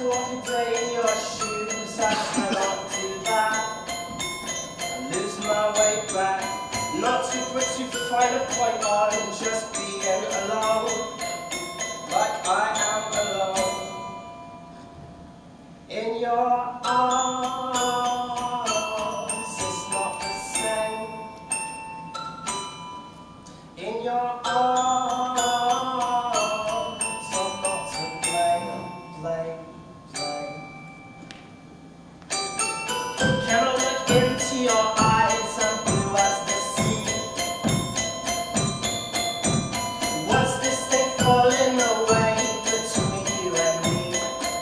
to walk a day in your shoes. I cannot do that. I lose my way back. Not too quick to find a point on just being alone, like I am alone. In your arms, it's not the same. In your arms, I'm not to blame. Can I look into your eyes and blue as the sea? What's this thing falling away between you and me?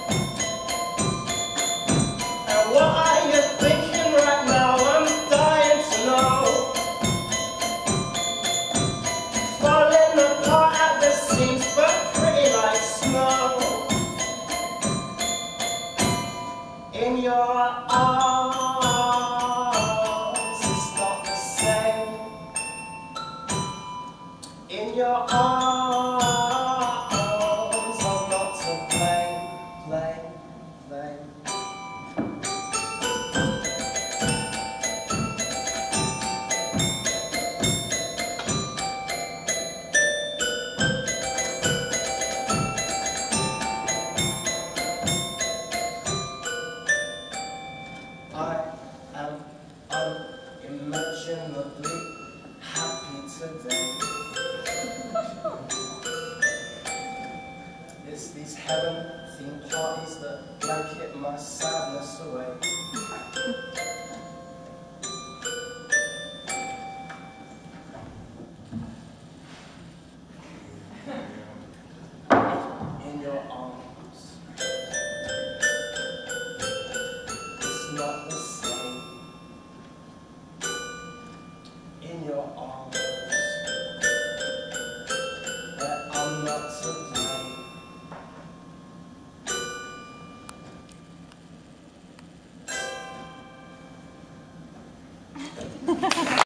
And what are you thinking right now? I'm dying to know. Falling apart at the seams, but pretty like snow. In your arms, it's not the same. In your arms, I'm not to blame. I am unimaginably happy today. It's these heaven-themed parties that blanket my sadness away.